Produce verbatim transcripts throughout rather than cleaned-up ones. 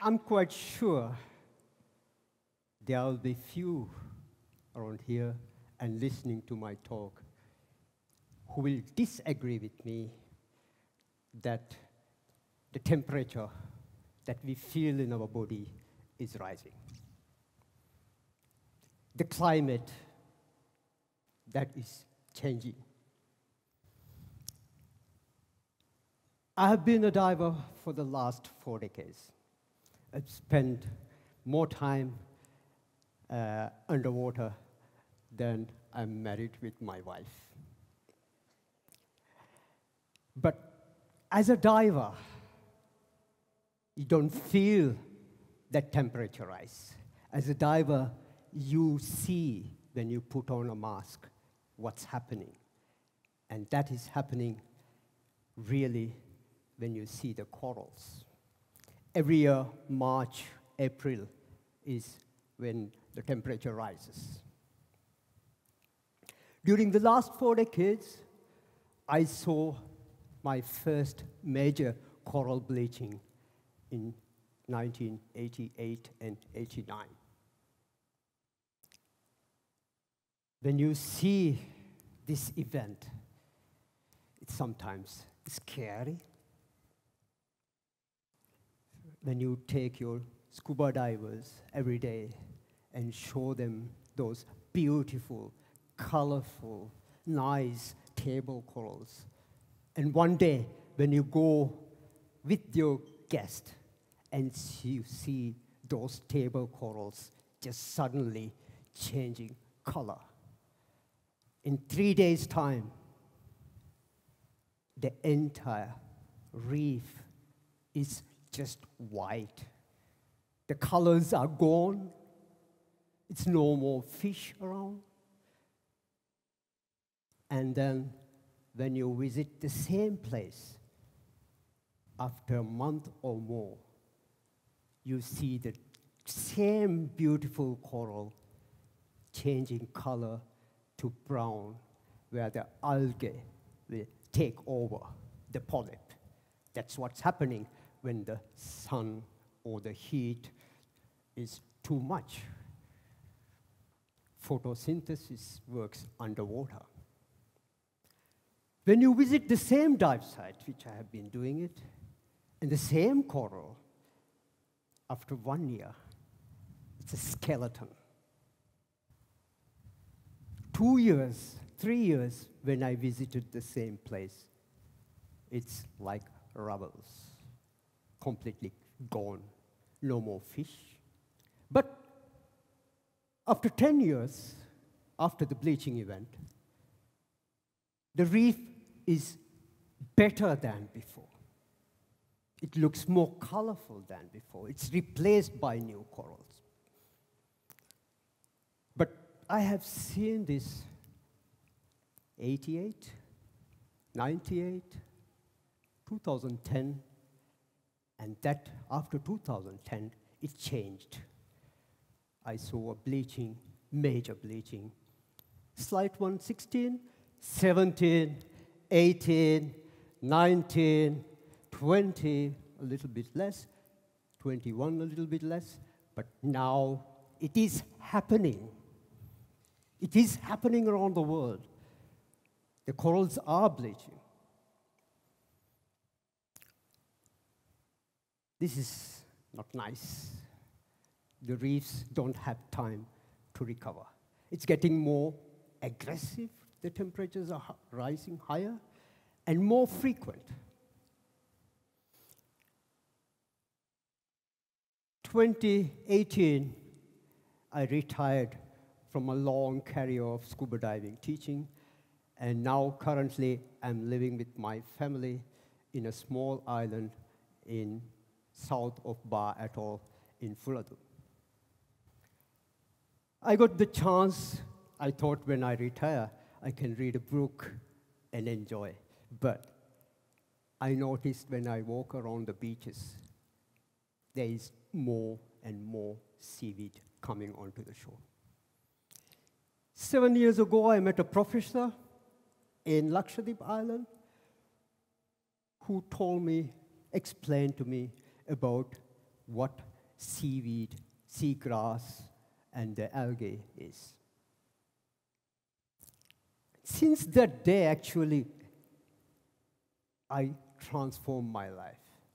I'm quite sure there will be few around here and listening to my talk who will disagree with me that the temperature that we feel in our body is rising. The climate that is changing. I have been a diver for the last four decades. I've spent more time uh, underwater than I'm married with my wife. But as a diver, you don't feel that temperature rise. As a diver, you see when you put on a mask what's happening. And that is happening really when you see the corals. Every year, March, April is when the temperature rises. During the last four decades, I saw my first major coral bleaching in nineteen eighty-eight and eighty-nine. When you see this event, it's sometimes scary. When you take your scuba divers every day and show them those beautiful, colorful, nice table corals, and one day when you go with your guest and you see those table corals just suddenly changing color. In three days' time, the entire reef is just white. The colors are gone. It's no more fish around. And then when you visit the same place, after a month or more, you see the same beautiful coral changing color to brown, where the algae will take over the polyp. That's what's happening when the sun or the heat is too much. Photosynthesis works underwater. When you visit the same dive site, which I have been doing it, and the same coral, after one year, it's a skeleton. Two years, three years, when I visited the same place, it's like rubbles, completely gone, no more fish. But after ten years, after the bleaching event, the reef is better than before. It looks more colorful than before. It's replaced by new corals. But I have seen this eighty-eight, ninety-eight, two thousand ten, and that after two thousand ten, it changed. I saw a bleaching, major bleaching. Slight one, sixteen, seventeen, eighteen, nineteen, twenty, a little bit less, twenty-one, a little bit less, but now it is happening. It is happening around the world. The corals are bleaching. This is not nice. The reefs don't have time to recover. It's getting more aggressive. The temperatures are rising higher and more frequent. twenty eighteen, I retired from a long career of scuba diving teaching, and now currently I'm living with my family in a small island in south of TEDxBaaAtoll in Fuladu. I got the chance, I thought when I retire, I can read a book and enjoy. But I noticed when I walk around the beaches, there is more and more seaweed coming onto the shore. Seven years ago, I met a professor in Lakshadweep Island who told me, explained to me about what seaweed, seagrass, and the algae is. Since that day, actually, I transformed my life.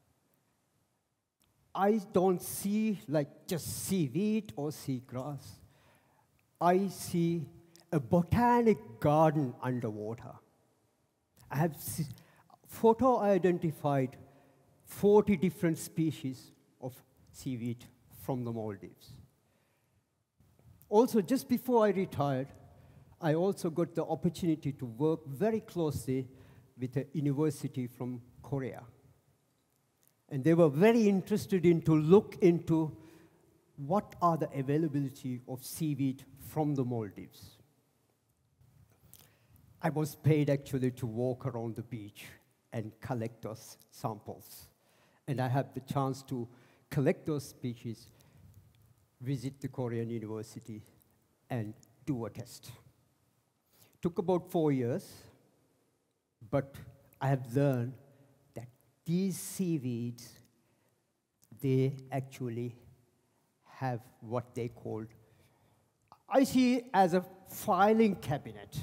I don't see like just seaweed or seagrass. I see a botanic garden underwater. I have photo-identified forty different species of seaweed from the Maldives. Also, just before I retired, I also got the opportunity to work very closely with a university from Korea. And they were very interested in to look into what are the availability of seaweed from the Maldives. I was paid actually to walk around the beach and collect those samples. And I had the chance to collect those species, visit the Korean university, and do a test. Took about four years, but I have learned that these seaweeds, they actually have what they called, I see it as a filing cabinet.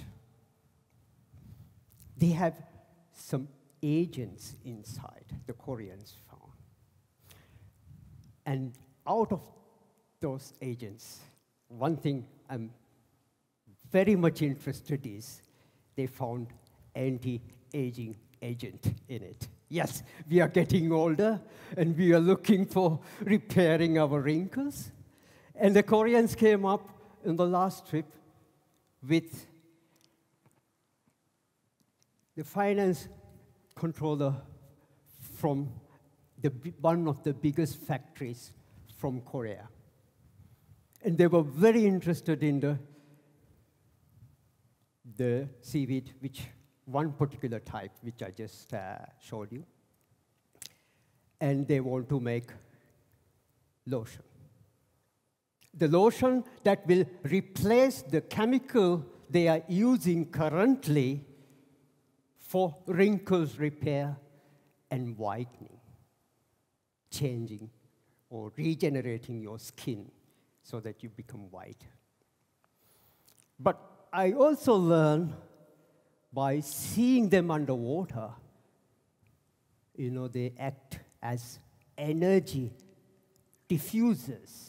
They have some agents inside, the Koreans found. And out of those agents, one thing I'm very much interested in is they found anti-aging agent in it. Yes, we are getting older, and we are looking for repairing our wrinkles. And the Koreans came up in the last trip with the finance controller from the, one of the biggest factories from Korea. And they were very interested in the, the seaweed, which one particular type, which I just uh, showed you. And they want to make lotion. The lotion that will replace the chemical they are using currently for wrinkles repair and whitening, changing or regenerating your skin so that you become white. But I also learned by seeing them underwater, you know, they act as energy diffusers.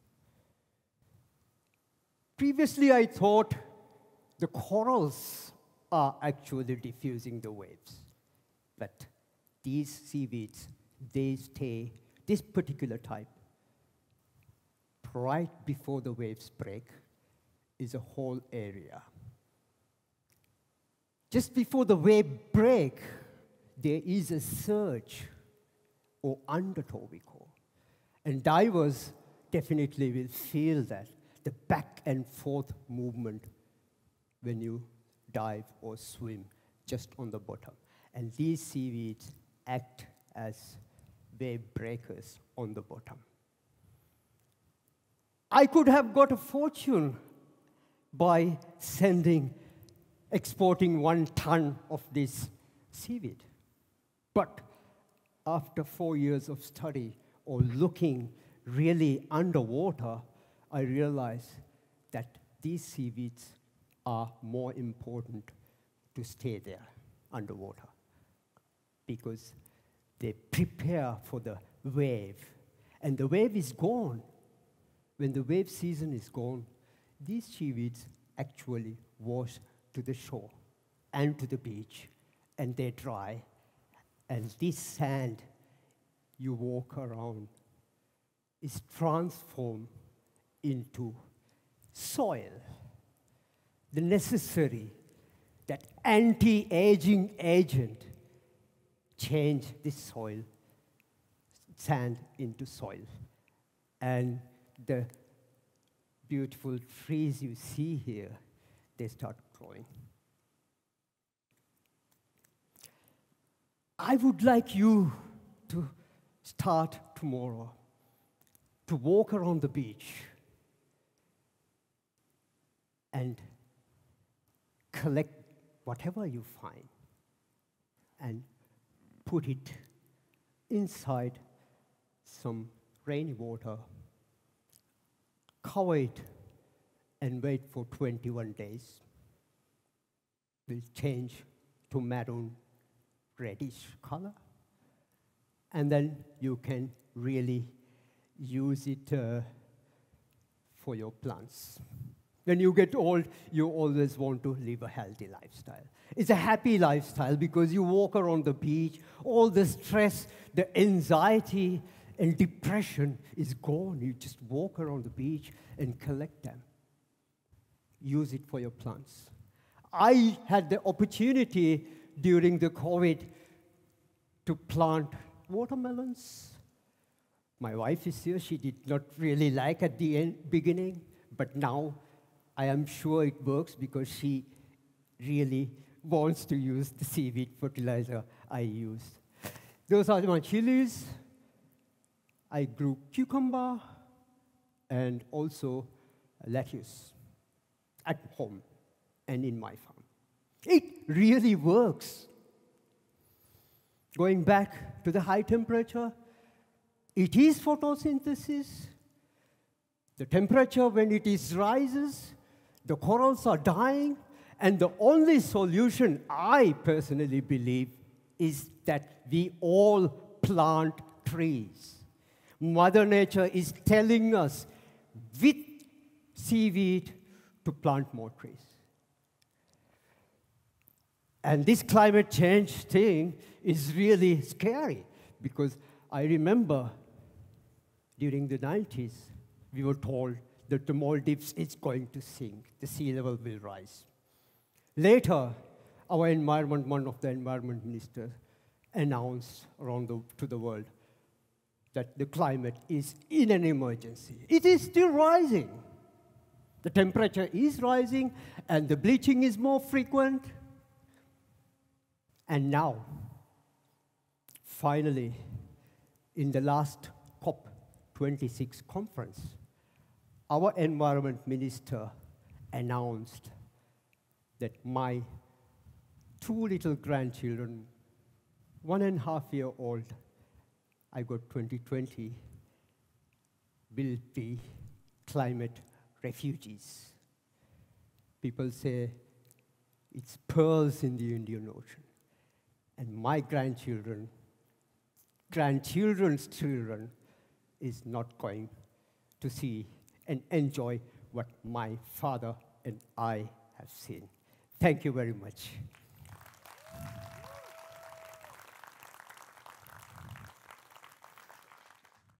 Previously, I thought the corals are actually diffusing the waves. But these seaweeds, they stay, this particular type, right before the waves break, is a whole area. Just before the wave break, there is a surge, or undertow we call. And divers definitely will feel that, the back and forth movement when you dive or swim just on the bottom. And these seaweeds act as wave breakers on the bottom. I could have got a fortune by sending, exporting one ton of this seaweed. But after four years of study or looking really underwater, I realized that these seaweeds are more important to stay there underwater because they prepare for the wave. And the wave is gone. When the wave season is gone, these seaweeds actually wash to the shore and to the beach, and they dry. And this sand you walk around is transformed into soil. The necessary, that anti-aging agent change this soil, sand into soil. And the beautiful trees you see here, they start growing. I would like you to start tomorrow to walk around the beach and collect whatever you find and put it inside some rainwater, cover it, and wait for twenty-one days. Will change to maroon reddish color. And then you can really use it uh, for your plants. When you get old, you always want to live a healthy lifestyle. It's a happy lifestyle because you walk around the beach, all the stress, the anxiety, and depression is gone. You just walk around the beach and collect them. Use it for your plants. I had the opportunity during the COVID to plant watermelons. My wife is here. She did not really like at the end, beginning, but now I am sure it works because she really wants to use the seaweed fertilizer I used. Those are my chilies. I grew cucumber and also lettuce at home and in my farm. It really works. Going back to the high temperature, it is photosynthesis. The temperature, when it is rises, the corals are dying, and the only solution, I personally believe, is that we all plant trees. Mother Nature is telling us with seaweed to plant more trees. And this climate change thing is really scary because I remember during the nineties, we were told that the Maldives is going to sink, the sea level will rise. Later, our environment, one of the environment ministers announced around the, to the world that the climate is in an emergency. It is still rising. The temperature is rising, and the bleaching is more frequent. And now, finally, in the last COP twenty-six conference, our environment minister announced that my two little grandchildren, one and a half year old, I got twenty twenty, will be climate refugees. People say it's pearls in the Indian Ocean. And my grandchildren, grandchildren's children, is not going to see and enjoy what my father and I have seen. Thank you very much.